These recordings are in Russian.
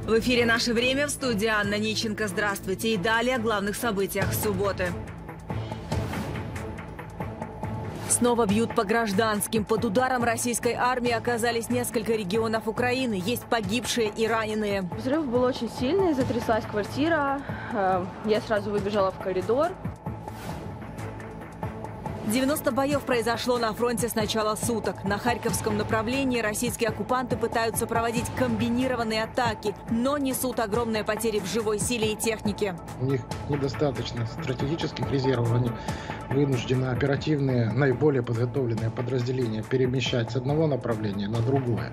В эфире «Наше время», в студии Анна Ниченко. Здравствуйте. И далее о главных событиях субботы. Снова бьют по гражданским. Под ударом российской армии оказались несколько регионов Украины. Есть погибшие и раненые. Взрыв был очень сильный, затряслась квартира. Я сразу выбежала в коридор. 90 боев произошло на фронте с начала суток. На Харьковском направлении российские оккупанты пытаются проводить комбинированные атаки, но несут огромные потери в живой силе и технике. У них недостаточно стратегических резервов. Они вынуждены оперативные, наиболее подготовленные подразделения перемещать с одного направления на другое.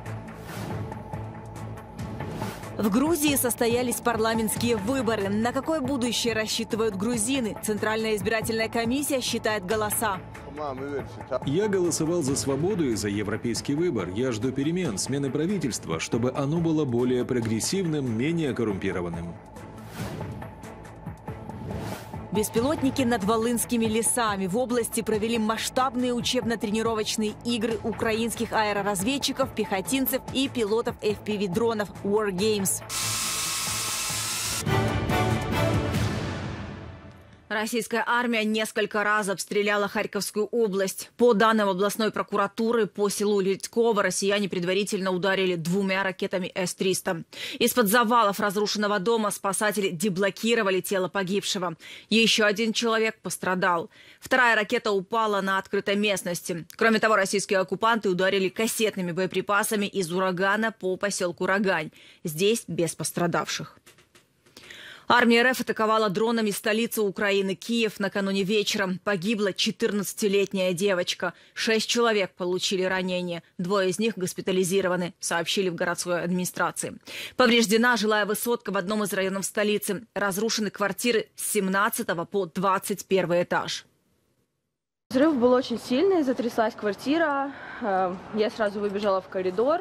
В Грузии состоялись парламентские выборы. На какое будущее рассчитывают грузины? Центральная избирательная комиссия считает голоса. Я голосовал за свободу и за европейский выбор. Я жду перемен, смены правительства, чтобы оно было более прогрессивным, менее коррумпированным. Беспилотники над Волынскими лесами. В области провели масштабные учебно-тренировочные игры украинских аэроразведчиков, пехотинцев и пилотов FPV-дронов War Games. Российская армия несколько раз обстреляла Харьковскую область. По данным областной прокуратуры, по селу Литково россияне предварительно ударили 2 ракетами С-300. Из-под завалов разрушенного дома спасатели деблокировали тело погибшего. Еще один человек пострадал. Вторая ракета упала на открытой местности. Кроме того, российские оккупанты ударили кассетными боеприпасами из урагана по поселку Рогань. Здесь без пострадавших. Армия РФ атаковала дронами столицу Украины, Киев, накануне вечером. Погибла 14-летняя девочка. 6 человек получили ранения. 2 из них госпитализированы, сообщили в городской администрации. Повреждена жилая высотка в одном из районов столицы. Разрушены квартиры с 17 по 21 этаж. Взрыв был очень сильный, затряслась квартира. Я сразу выбежала в коридор.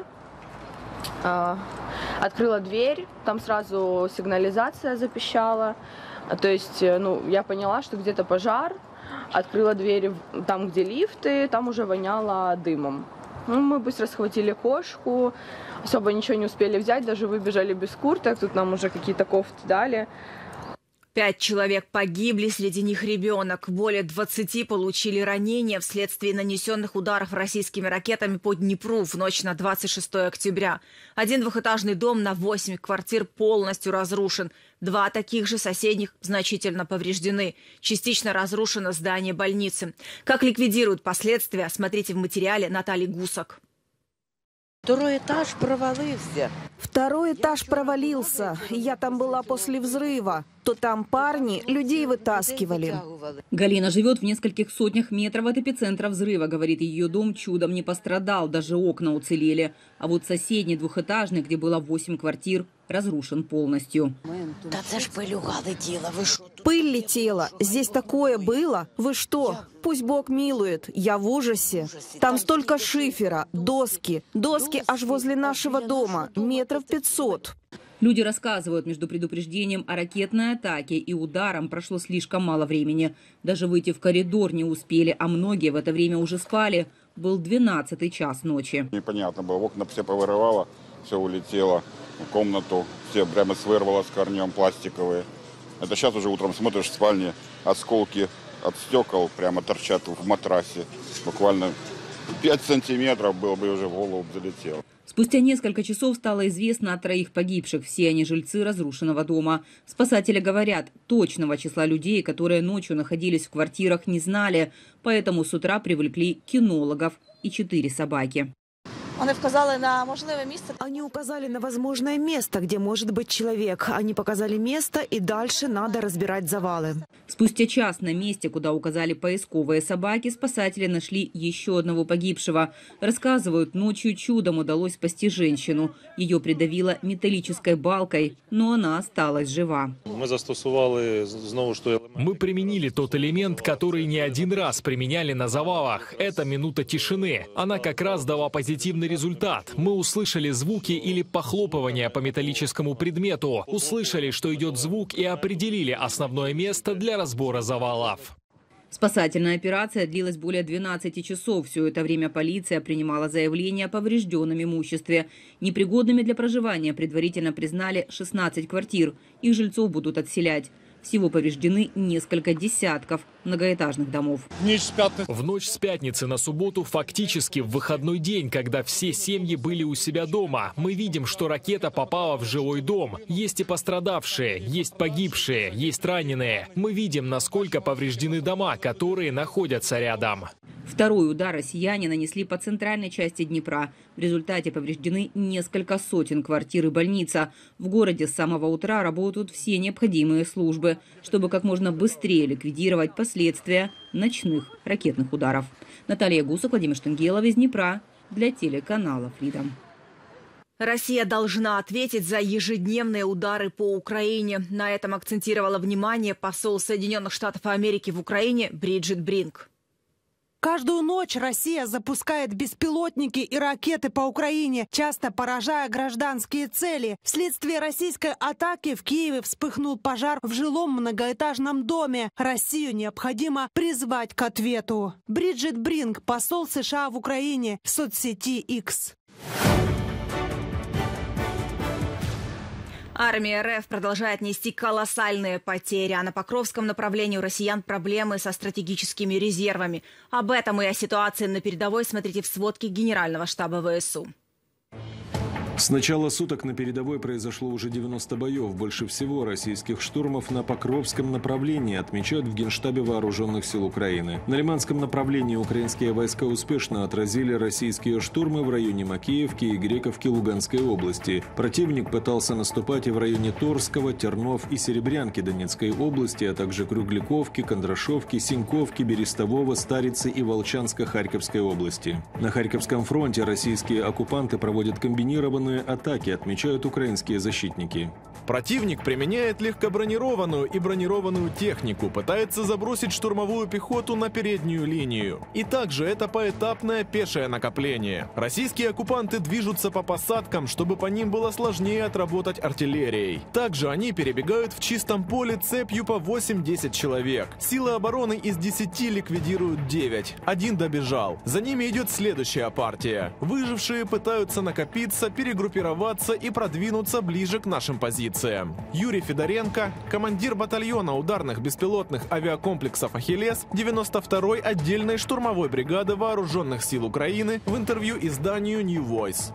Открыла дверь, там сразу сигнализация запищала. То есть, я поняла, что где-то пожар. Открыла дверь там, где лифты, там уже воняло дымом. Мы быстро схватили кошку, особо ничего не успели взять, даже выбежали без курток. Тут нам уже какие-то кофты дали. 5 человек погибли, среди них ребенок. Более 20 получили ранения вследствие нанесенных ударов российскими ракетами по Днепру в ночь на 26 октября. Один двухэтажный дом на 8 квартир полностью разрушен. 2 таких же соседних значительно повреждены. Частично разрушено здание больницы. Как ликвидируют последствия, смотрите в материале Натальи Гусак. Второй этаж провалился. Второй этаж провалился. Я там была после взрыва. То там парни людей вытаскивали. Галина живет в нескольких сотнях метров от эпицентра взрыва. Говорит, ее дом чудом не пострадал, даже окна уцелели. А вот соседний двухэтажный, где было 8 квартир, разрушен полностью. Да это ж пылюга летела, вы что? Пыль летела. Здесь такое было. Вы что? Пусть Бог милует. Я в ужасе. Там столько шифера, доски. Доски аж возле нашего дома. Метров 500. Люди рассказывают, между предупреждением о ракетной атаке и ударом прошло слишком мало времени. Даже выйти в коридор не успели, а многие в это время уже спали. Был 12-й час ночи. Непонятно было, окна все повырывало, все улетело в комнату, все прямо свырвало с корнем пластиковые. Это сейчас уже утром смотришь в спальне, осколки от стекол прямо торчат в матрасе. Буквально 5 сантиметров было бы уже в голову залетело. Спустя несколько часов стало известно о 3 погибших. Все они жильцы разрушенного дома. Спасатели говорят, точного числа людей, которые ночью находились в квартирах, не знали. Поэтому с утра привлекли кинологов и 4 собаки. Они указали на возможное место, где может быть человек. Они показали место, и дальше надо разбирать завалы. Спустя час на месте, куда указали поисковые собаки, спасатели нашли еще одного погибшего. Рассказывают, ночью чудом удалось спасти женщину. Ее придавило металлической балкой, но она осталась жива. Мы применили тот элемент, который не один раз применяли на завалах. Это минута тишины. Она как раз дала позитивный результат. Мы услышали звуки или похлопывания по металлическому предмету. Услышали, что идет звук, и определили основное место для разбора завалов. Спасательная операция длилась более 12 часов. Все это время полиция принимала заявления о поврежденном имуществе. Непригодными для проживания предварительно признали 16 квартир. Их жильцов будут отселять. Всего повреждены несколько десятков многоэтажных домов. В ночь с пятницы на субботу, фактически в выходной день, когда все семьи были у себя дома, мы видим, что ракета попала в жилой дом. Есть и пострадавшие, есть погибшие, есть раненые. Мы видим, насколько повреждены дома, которые находятся рядом. Второй удар россияне нанесли по центральной части Днепра. В результате повреждены несколько сотен квартир и больница. В городе с самого утра работают все необходимые службы, чтобы как можно быстрее ликвидировать последствия ночных ракетных ударов. Наталья Гусак, Владимир Штангелов из Днепра для телеканала Freedom. Россия должна ответить за ежедневные удары по Украине. На этом акцентировала внимание посол Соединенных Штатов Америки в Украине Бриджит Бринк. Каждую ночь Россия запускает беспилотники и ракеты по Украине, часто поражая гражданские цели. Вследствие российской атаки в Киеве вспыхнул пожар в жилом многоэтажном доме. Россию необходимо призвать к ответу. Бриджит Бринк, посол США в Украине, в соцсети X. Армия РФ продолжает нести колоссальные потери, а на Покровском направлении у россиян проблемы со стратегическими резервами. Об этом и о ситуации на передовой смотрите в сводке Генерального штаба ВСУ. С начала суток на передовой произошло уже 90 боев. Больше всего российских штурмов на Покровском направлении, отмечают в Генштабе Вооруженных сил Украины. На Лиманском направлении украинские войска успешно отразили российские штурмы в районе Макеевки и Грековки Луганской области. Противник пытался наступать и в районе Торского, Тернов и Серебрянки Донецкой области, а также Кругляковки, Кондрашовки, Синьковки, Берестового, Старицы и Волчанска Харьковской области. На Харьковском фронте российские оккупанты проводят комбинированные атаки, отмечают украинские защитники. Противник применяет легкобронированную и бронированную технику, пытается забросить штурмовую пехоту на переднюю линию. И также это поэтапное пешее накопление. Российские оккупанты движутся по посадкам, чтобы по ним было сложнее отработать артиллерией. Также они перебегают в чистом поле цепью по 8-10 человек. Силы обороны из 10 ликвидируют 9. Один добежал. За ними идет следующая партия. Выжившие пытаются накопиться, перегруппироваться и продвинуться ближе к нашим позициям. Юрий Федоренко, командир батальона ударных беспилотных авиакомплексов «Ахиллес» 92-й отдельной штурмовой бригады Вооруженных сил Украины, в интервью изданию New Voice.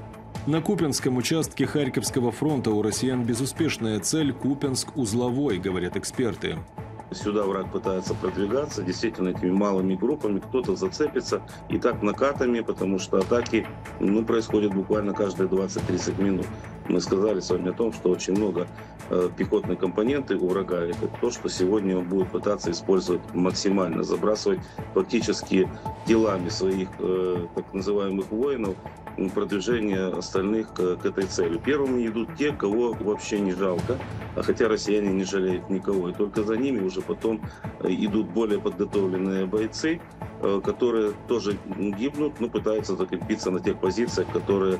На Купянском участке Харьковского фронта у россиян безуспешная цель Купянск-Узловой, говорят эксперты. Сюда враг пытается продвигаться, действительно, этими малыми группами, кто-то зацепится, и так накатами, потому что атаки происходят буквально каждые 20-30 минут. Мы сказали с вами о том, что очень много пехотной компоненты у врага. Это то, что сегодня он будет пытаться использовать максимально, забрасывать фактически делами своих так называемых воинов продвижение остальных к этой цели. Первыми идут те, кого вообще не жалко, а хотя россияне не жалеют никого. И только за ними уже потом идут более подготовленные бойцы, которые тоже гибнут, но пытаются закрепиться на тех позициях, которые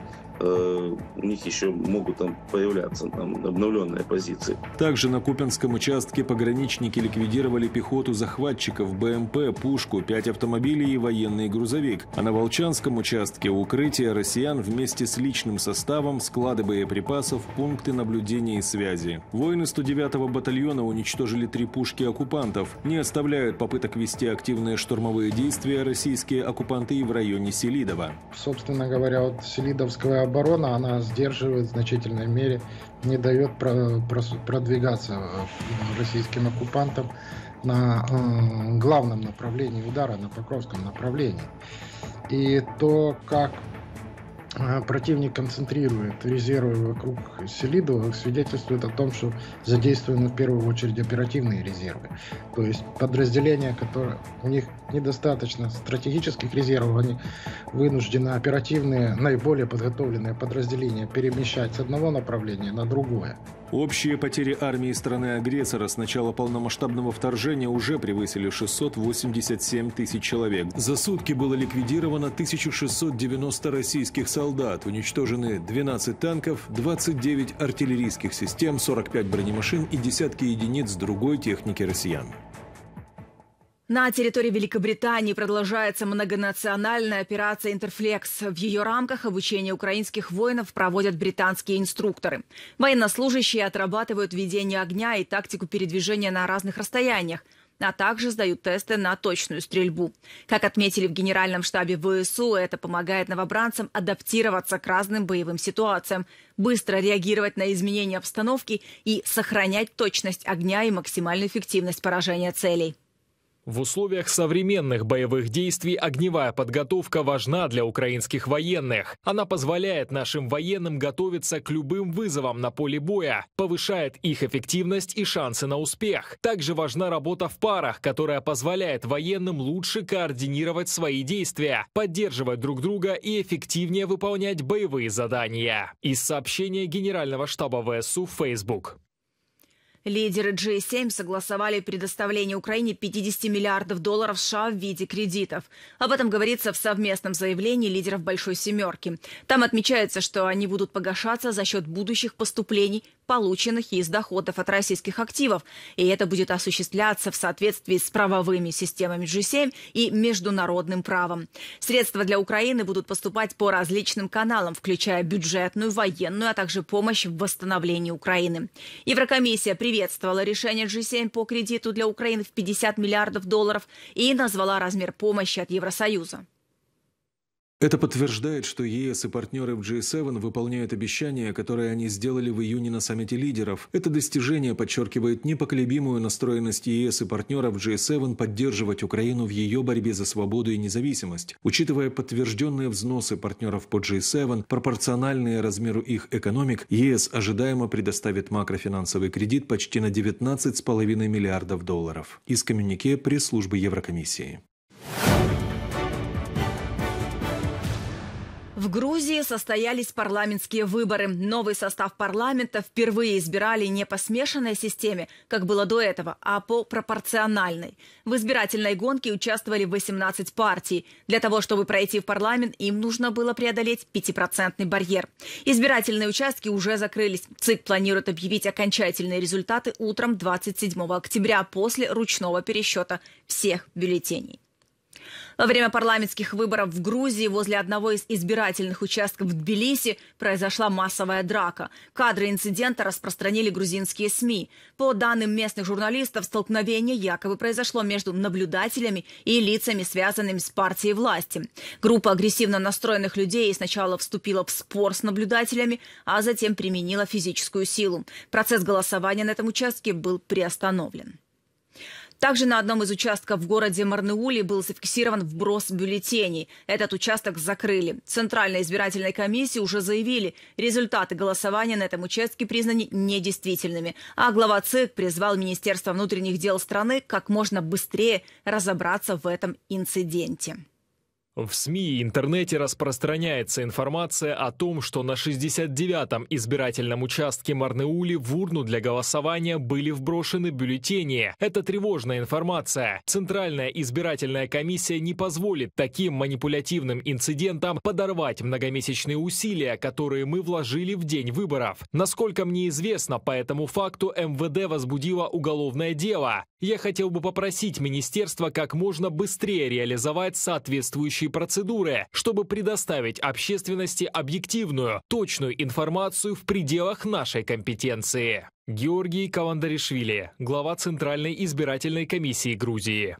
у них еще могут там появляться, там обновленные позиции. Также на Купянском участке пограничники ликвидировали пехоту захватчиков, БМП, пушку, 5 автомобилей и военный грузовик. А на Волчанском участке укрытие россиян вместе с личным составом, склады боеприпасов, пункты наблюдения и связи. Воины 109-го батальона уничтожили 3 пушки оккупантов. Не оставляют попыток вести активные штурмовые действия российские оккупанты и в районе Селидова. Собственно говоря, вот селидовская оборона, она сдерживает в значительной мере, не дает продвигаться российским оккупантам на главном направлении удара, на Покровском направлении. И то, как противник концентрирует резервы вокруг Селидова, свидетельствует о том, что задействованы в первую очередь оперативные резервы. То есть подразделения, которые у них недостаточно стратегических резервов, они вынуждены оперативные, наиболее подготовленные подразделения перемещать с одного направления на другое. Общие потери армии страны-агрессора с начала полномасштабного вторжения уже превысили 687 тысяч человек. За сутки было ликвидировано 1690 российских солдат, уничтожены 12 танков, 29 артиллерийских систем, 45 бронемашин и десятки единиц другой техники россиян. На территории Великобритании продолжается многонациональная операция «Интерфлекс». В ее рамках обучение украинских воинов проводят британские инструкторы. Военнослужащие отрабатывают ведение огня и тактику передвижения на разных расстояниях, а также сдают тесты на точную стрельбу. Как отметили в Генеральном штабе ВСУ, это помогает новобранцам адаптироваться к разным боевым ситуациям, быстро реагировать на изменения обстановки и сохранять точность огня и максимальную эффективность поражения целей. В условиях современных боевых действий огневая подготовка важна для украинских военных. Она позволяет нашим военным готовиться к любым вызовам на поле боя, повышает их эффективность и шансы на успех. Также важна работа в парах, которая позволяет военным лучше координировать свои действия, поддерживать друг друга и эффективнее выполнять боевые задания. Из сообщения Генерального штаба ВСУ в Facebook. Лидеры G7 согласовали предоставление Украине $50 миллиардов США в виде кредитов. Об этом говорится в совместном заявлении лидеров Большой Семерки. Там отмечается, что они будут погашаться за счет будущих поступлений, полученных из доходов от российских активов. И это будет осуществляться в соответствии с правовыми системами G7 и международным правом. Средства для Украины будут поступать по различным каналам, включая бюджетную, военную, а также помощь в восстановлении Украины. Еврокомиссия приветствовала решение G7 по кредиту для Украины в $50 миллиардов и назвала размер помощи от Евросоюза. Это подтверждает, что ЕС и партнеры в G7 выполняют обещания, которые они сделали в июне на саммите лидеров. Это достижение подчеркивает непоколебимую настроенность ЕС и партнеров G7 поддерживать Украину в ее борьбе за свободу и независимость. Учитывая подтвержденные взносы партнеров по G7, пропорциональные размеру их экономик, ЕС ожидаемо предоставит макрофинансовый кредит почти на $19,5 миллиардов. Из коммюнике пресс-службы Еврокомиссии. В Грузии состоялись парламентские выборы. Новый состав парламента впервые избирали не по смешанной системе, как было до этого, а по пропорциональной. В избирательной гонке участвовали 18 партий. Для того, чтобы пройти в парламент, им нужно было преодолеть 5% барьер. Избирательные участки уже закрылись. ЦИК планирует объявить окончательные результаты утром 27 октября после ручного пересчета всех бюллетеней. Во время парламентских выборов в Грузии возле одного из избирательных участков в Тбилиси произошла массовая драка. Кадры инцидента распространили грузинские СМИ. По данным местных журналистов, столкновение якобы произошло между наблюдателями и лицами, связанными с партией власти. Группа агрессивно настроенных людей сначала вступила в спор с наблюдателями, а затем применила физическую силу. Процесс голосования на этом участке был приостановлен. Также на одном из участков в городе Марнеуле был зафиксирован вброс бюллетеней. Этот участок закрыли. Центральной избирательной комиссии уже заявили, результаты голосования на этом участке признаны недействительными. А глава ЦИК призвал Министерство внутренних дел страны как можно быстрее разобраться в этом инциденте. В СМИ и интернете распространяется информация о том, что на 69-м избирательном участке Марнеули в урну для голосования были вброшены бюллетени. Это тревожная информация. Центральная избирательная комиссия не позволит таким манипулятивным инцидентам подорвать многомесячные усилия, которые мы вложили в день выборов. Насколько мне известно, по этому факту МВД возбудило уголовное дело. Я хотел бы попросить министерство как можно быстрее реализовать соответствующие процедуры, чтобы предоставить общественности объективную, точную информацию в пределах нашей компетенции. Георгий Каландаришвили, глава Центральной избирательной комиссии Грузии.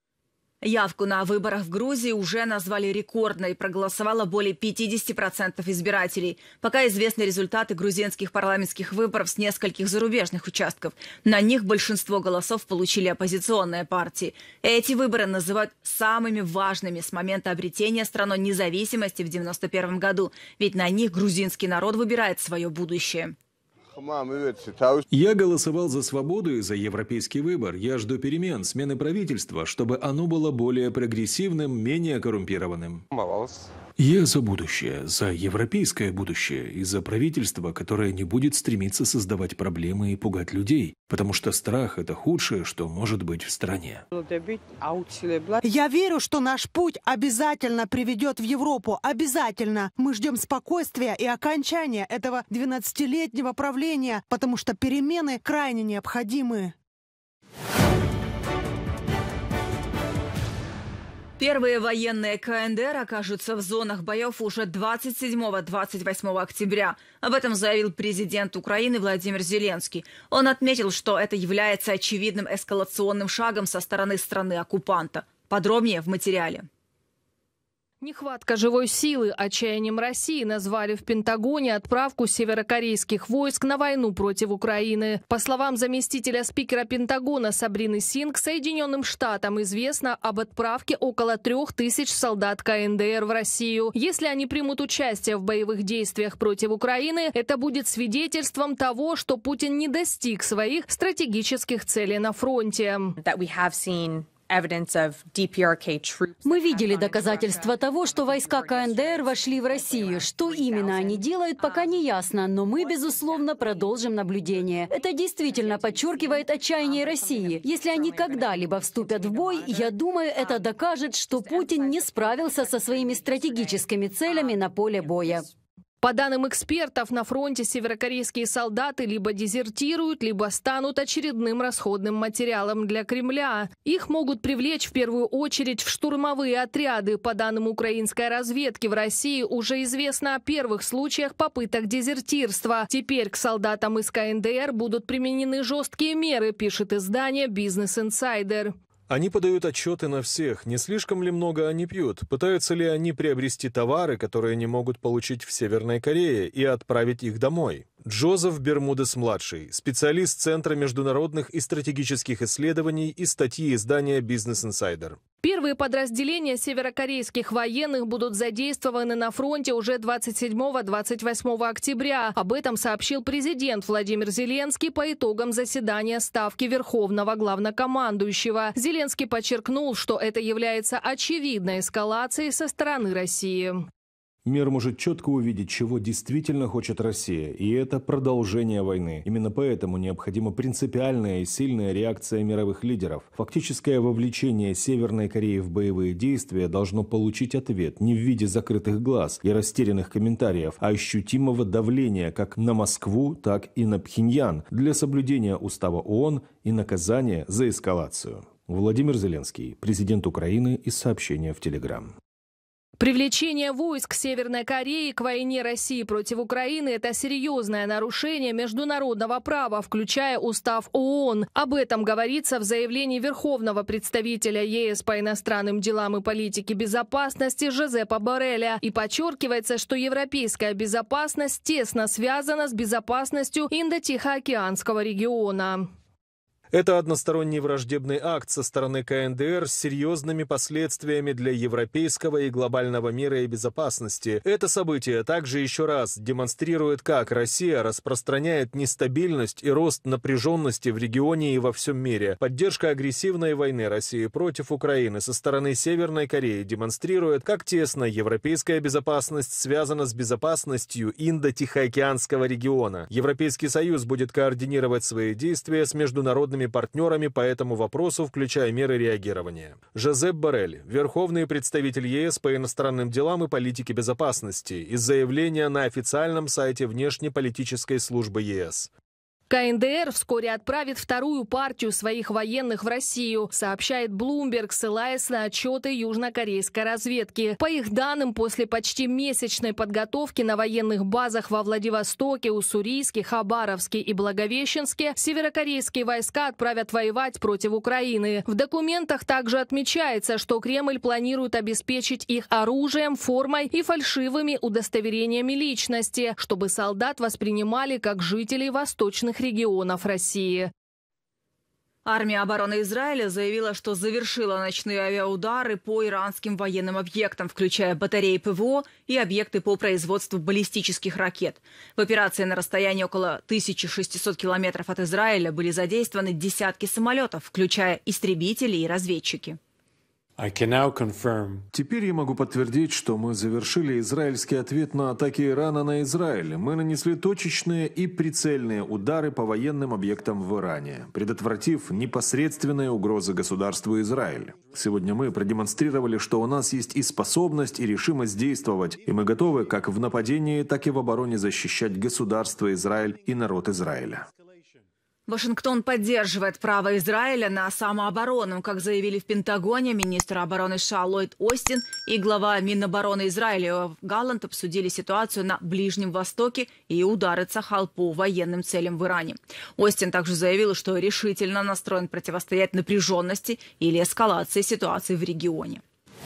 Явку на выборах в Грузии уже назвали рекордной. Проголосовало более 50% избирателей. Пока известны результаты грузинских парламентских выборов с нескольких зарубежных участков. На них большинство голосов получили оппозиционные партии. Эти выборы называют самыми важными с момента обретения страной независимости в 1991 году. Ведь на них грузинский народ выбирает свое будущее. Я голосовал за свободу и за европейский выбор. Я жду перемен, смены правительства, чтобы оно было более прогрессивным, менее коррумпированным. Я за будущее, за европейское будущее и за правительство, которое не будет стремиться создавать проблемы и пугать людей, потому что страх – это худшее, что может быть в стране. Я верю, что наш путь обязательно приведет в Европу. Обязательно. Мы ждем спокойствия и окончания этого 12-летнего правления, потому что перемены крайне необходимы. Первые военные КНДР окажутся в зонах боев уже 27-28 октября. Об этом заявил президент Украины Владимир Зеленский. Он отметил, что это является очевидным эскалационным шагом со стороны страны-оккупанта. Подробнее в материале. Нехватка живой силы отчаянием России назвали в Пентагоне отправку северокорейских войск на войну против Украины. По словам заместителя спикера Пентагона Сабрины Синг, Соединенным Штатам известно об отправке около 3000 солдат КНДР в Россию. Если они примут участие в боевых действиях против Украины, это будет свидетельством того, что Путин не достиг своих стратегических целей на фронте. Мы видели доказательства того, что войска КНДР вошли в Россию. Что именно они делают, пока не ясно, но мы, безусловно, продолжим наблюдение. Это действительно подчеркивает отчаяние России. Если они когда-либо вступят в бой, я думаю, это докажет, что Путин не справился со своими стратегическими целями на поле боя. По данным экспертов, на фронте северокорейские солдаты либо дезертируют, либо станут очередным расходным материалом для Кремля. Их могут привлечь в первую очередь в штурмовые отряды. По данным украинской разведки, в России уже известно о первых случаях попыток дезертирства. Теперь к солдатам из КНДР будут применены жесткие меры, пишет издание «Бизнес Инсайдер». Они подают отчеты на всех, не слишком ли много они пьют, пытаются ли они приобрести товары, которые не могут получить в Северной Корее, и отправить их домой. Джозеф Бермудес-младший, специалист Центра международных и стратегических исследований и статьи издания «Бизнес Инсайдер». Первые подразделения северокорейских военных будут задействованы на фронте уже 27-28 октября. Об этом сообщил президент Владимир Зеленский по итогам заседания Ставки Верховного Главнокомандующего. Зеленский подчеркнул, что это является очевидной эскалацией со стороны России. Мир может четко увидеть, чего действительно хочет Россия, и это продолжение войны. Именно поэтому необходима принципиальная и сильная реакция мировых лидеров. Фактическое вовлечение Северной Кореи в боевые действия должно получить ответ не в виде закрытых глаз и растерянных комментариев, а ощутимого давления как на Москву, так и на Пхеньян для соблюдения устава ООН и наказания за эскалацию. Владимир Зеленский, президент Украины, из сообщения в Телеграм. Привлечение войск Северной Кореи к войне России против Украины – это серьезное нарушение международного права, включая устав ООН. Об этом говорится в заявлении Верховного представителя ЕС по иностранным делам и политике безопасности Жозепа Борреля. И подчеркивается, что европейская безопасность тесно связана с безопасностью Индо-Тихоокеанского региона. Это односторонний враждебный акт со стороны КНДР с серьезными последствиями для европейского и глобального мира и безопасности. Это событие также еще раз демонстрирует, как Россия распространяет нестабильность и рост напряженности в регионе и во всем мире. Поддержка агрессивной войны России против Украины со стороны Северной Кореи демонстрирует, как тесно европейская безопасность связана с безопасностью Индо-Тихоокеанского региона. Европейский Союз будет координировать свои действия с международными партнерами по этому вопросу, включая меры реагирования. Жозеп Боррель, верховный представитель ЕС по иностранным делам и политике безопасности, из заявления на официальном сайте внешнеполитической службы ЕС. КНДР вскоре отправит вторую партию своих военных в Россию, сообщает Bloomberg, ссылаясь на отчеты южнокорейской разведки. По их данным, после почти месячной подготовки на военных базах во Владивостоке, Уссурийске, Хабаровске и Благовещенске северокорейские войска отправят воевать против Украины. В документах также отмечается, что Кремль планирует обеспечить их оружием, формой и фальшивыми удостоверениями личности, чтобы солдат воспринимали как жителей восточных регионов России. Армия обороны Израиля заявила, что завершила ночные авиаудары по иранским военным объектам, включая батареи ПВО и объекты по производству баллистических ракет. В операции на расстоянии около 1600 километров от Израиля были задействованы десятки самолетов, включая истребители и разведчики. Теперь я могу подтвердить, что мы завершили израильский ответ на атаки Ирана на Израиль. Мы нанесли точечные и прицельные удары по военным объектам в Иране, предотвратив непосредственные угрозы государству Израиль. Сегодня мы продемонстрировали, что у нас есть и способность, и решимость действовать, и мы готовы как в нападении, так и в обороне защищать государство Израиль и народ Израиля. Вашингтон поддерживает право Израиля на самооборону. Как заявили в Пентагоне, министр обороны США Ллойд Остин и глава Минобороны Израиля Йоав Галлант обсудили ситуацию на Ближнем Востоке и удары Цахал по военным целям в Иране. Остин также заявил, что решительно настроен противостоять напряженности или эскалации ситуации в регионе.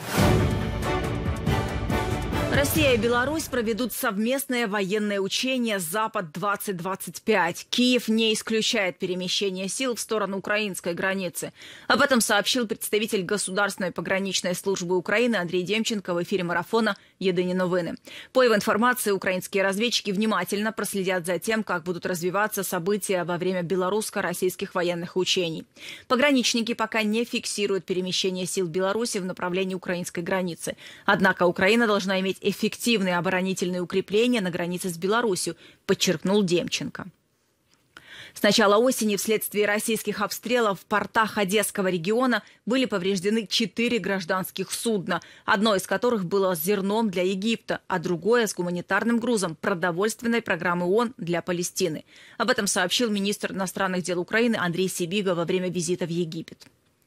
Россия и Беларусь проведут совместное военное учение «Запад-2025». Киев не исключает перемещение сил в сторону украинской границы. Об этом сообщил представитель Государственной пограничной службы Украины Андрей Демченко в эфире марафона «Єдині новини». По его информации, украинские разведчики внимательно проследят за тем, как будут развиваться события во время белорусско-российских военных учений. Пограничники пока не фиксируют перемещение сил Беларуси в направлении украинской границы. Однако Украина должна иметь эффективные оборонительные укрепления на границе с Беларусью, подчеркнул Демченко. С начала осени вследствие российских обстрелов в портах Одесского региона были повреждены 4 гражданских судна, одно из которых было с зерном для Египта, а другое с гуманитарным грузом продовольственной программы ООН для Палестины. Об этом сообщил министр иностранных дел Украины Андрей Сибига во время визита в Египет.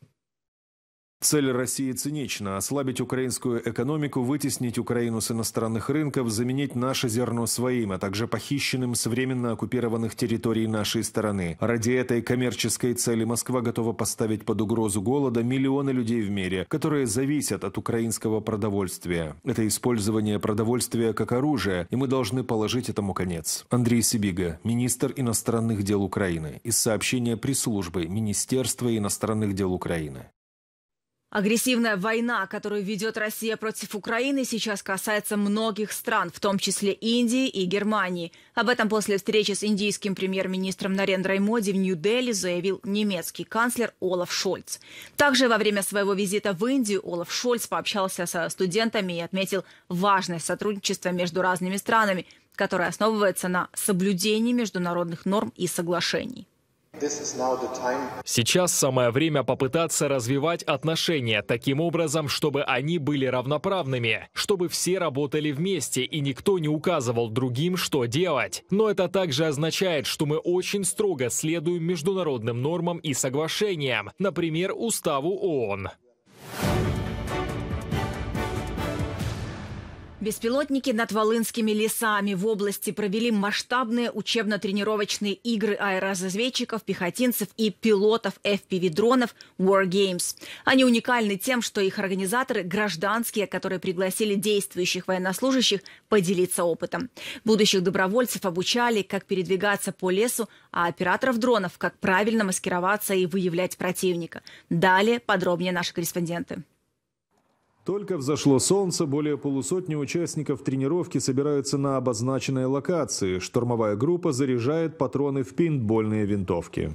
Цель России цинична – ослабить украинскую экономику, вытеснить Украину с иностранных рынков, заменить наше зерно своим, а также похищенным с временно оккупированных территорий нашей страны. Ради этой коммерческой цели Москва готова поставить под угрозу голода миллионы людей в мире, которые зависят от украинского продовольствия. Это использование продовольствия как оружия, и мы должны положить этому конец. Андрей Сибига, министр иностранных дел Украины, из сообщения пресс-службы Министерства иностранных дел Украины. Агрессивная война, которую ведет Россия против Украины, сейчас касается многих стран, в том числе Индии и Германии. Об этом после встречи с индийским премьер-министром Нарендрой Моди в Нью-Дели заявил немецкий канцлер Олаф Шольц. Также во время своего визита в Индию Олаф Шольц пообщался со студентами и отметил важность сотрудничества между разными странами, которое основывается на соблюдении международных норм и соглашений. Сейчас самое время попытаться развивать отношения таким образом, чтобы они были равноправными, чтобы все работали вместе и никто не указывал другим, что делать. Но это также означает, что мы очень строго следуем международным нормам и соглашениям, например, Уставу ООН. Беспилотники над Волынскими лесами в области провели масштабные учебно-тренировочные игры аэроразведчиков, пехотинцев и пилотов FPV-дронов War Games. Они уникальны тем, что их организаторы – гражданские, которые пригласили действующих военнослужащих поделиться опытом. Будущих добровольцев обучали, как передвигаться по лесу, а операторов дронов – как правильно маскироваться и выявлять противника. Далее подробнее наши корреспонденты. Только взошло солнце, более полусотни участников тренировки собираются на обозначенной локации. Штурмовая группа заряжает патроны в пейнтбольные винтовки.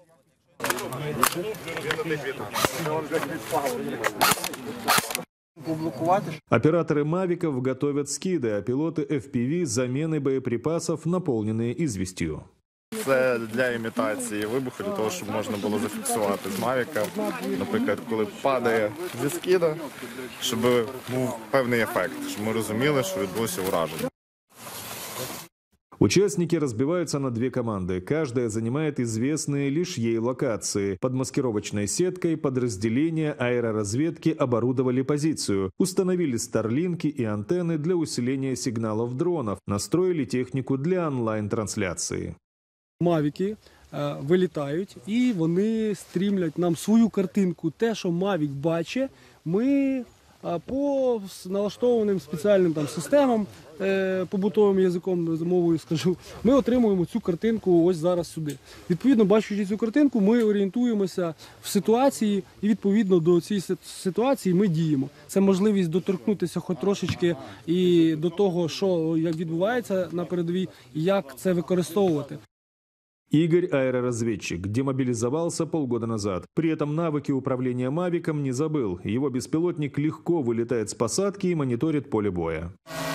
Операторы «Мавиков» готовят скиды, а пилоты FPV – замены боеприпасов, наполненные известью. Це для імітації вибуху, для того, щоб можна було зафіксувати з Мавіка, наприклад, коли падає зі скида, щоб був певний ефект, щоб ми розуміли, що відбулося ураження. Участники разбиваются на две команды. Каждая занимает известные лишь ей локации. Под маскировочной сеткой подразделения аэроразведки оборудовали позицию. Установили старлинки и антенны для усиления сигналов дронов. Настроили технику для онлайн-трансляции. Мавіки вилітають і вони стрімлять нам свою картинку. Те, що Мавік бачить, ми по налаштованим спеціальним системам, побутовим язиком, мовою скажу, ми отримуємо цю картинку ось зараз сюди. Відповідно, бачачи цю картинку, ми орієнтуємося в ситуації і відповідно до цієї ситуації ми діємо. Це можливість доторкнутися хоч трошечки і до того, що відбувається на передовій, і як це використовувати. Игорь – аэроразведчик, демобилизовался полгода назад. При этом навыки управления «Мавиком» не забыл. Его беспилотник легко вылетает с посадки и мониторит поле боя.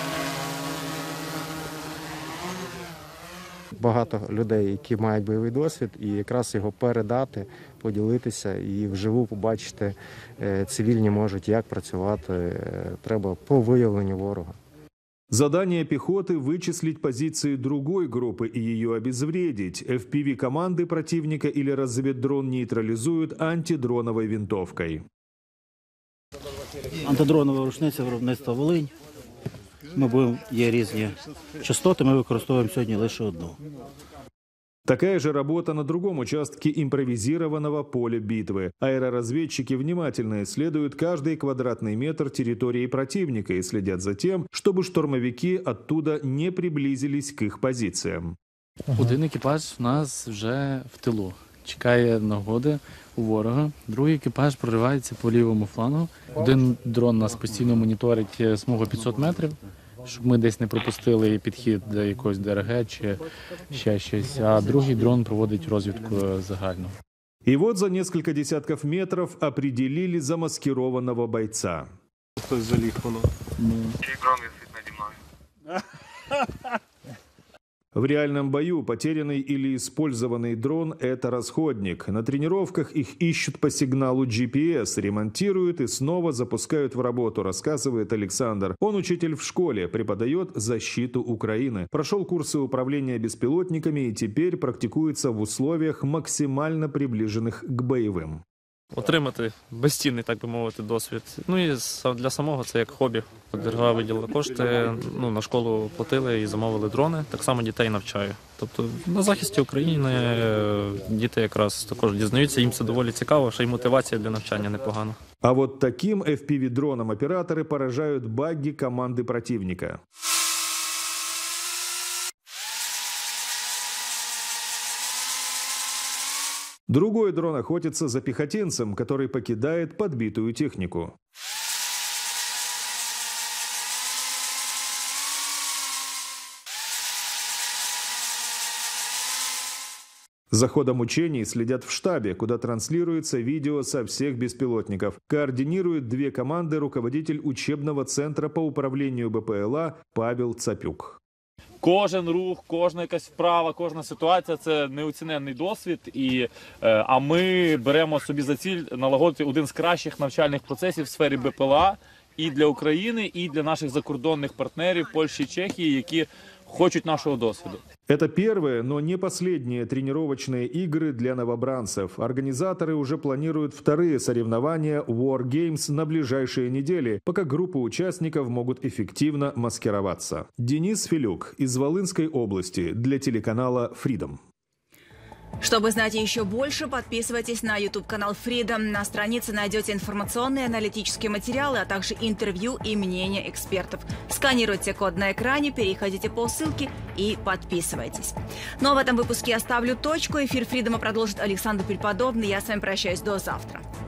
Багато людей, які мають бойовий досвід, і якраз його передати, поділитися і вживу побачити, цивільні можуть, як працювати треба по виявленню ворога. Задание пехоты – вычислить позиции другой группы и ее обезвредить. FPV-команды противника или разведдрон нейтрализуют антидроновой винтовкой. Антидронова рушниця виробництва «Волинь». Є різні частоти, ми використовуємо сьогодні лише одну. Такая же работа на другом участке импровизированного поля битвы. Аэроразведчики внимательно исследуют каждый квадратный метр территории противника и следят за тем, чтобы штурмовики оттуда не приблизились к их позициям. Один екіпаж у нас вже в тилу. Чекає нагоди у ворога. Другий екіпаж проривається по лівому флангу. Один дрон нас постійно моніторить смугу 500 метрів, щоб ми десь не пропустили підхід до якогось ДРГ чи ще щось. А другий дрон проводить розвідку загальну. И вот за несколько десятков метров определили замаскированного бойца. Хтось заліг воно. Дрон висить наді мною. В реальном бою потерянный или использованный дрон – это расходник. На тренировках их ищут по сигналу GPS, ремонтируют и снова запускают в работу, рассказывает Александр. Он учитель в школе, преподает защиту Украины. Прошел курсы управления беспилотниками и теперь практикуется в условиях, максимально приближенных к боевым. Отримати безцінний, так би мовити, досвід. Ну і для самого це як хобі. Держава виділила кошти, на школу платили і замовили дрони. Так само дітей навчаю. Тобто на захисті України діти якраз також дізнаються, їм це доволі цікаво, ще й мотивація для навчання непогана. А вот таким FPV-дроном операторы поражают багги команды противника. Другой дрон охотится за пехотинцем, который покидает подбитую технику. За ходом учений следят в штабе, куда транслируется видео со всех беспилотников. Координирует две команды руководитель учебного центра по управлению БПЛА Павел Цапюк. Кожен рух, кожна якась вправа, кожна ситуація – це неоціненний досвід. А ми беремо собі за ціль налагодити один з кращих навчальних процесів в сфері БПЛА і для України, і для наших закордонних партнерів Польщі і Чехії, які хочуть нашего досвиду. Это первые, но не последние тренировочные игры для новобранцев. Организаторы уже планируют вторые соревнования War Games на ближайшие недели, пока группы участников могут эффективно маскироваться. Денис Филюк из Волынской области для телеканала Freedom. Чтобы знать еще больше, подписывайтесь на YouTube-канал Freedom. На странице найдете информационные аналитические материалы, а также интервью и мнения экспертов. Сканируйте код на экране, переходите по ссылке и подписывайтесь. Ну а в этом выпуске я ставлю точку. Эфир Freedom продолжит Александр Преподобный. Я с вами прощаюсь до завтра.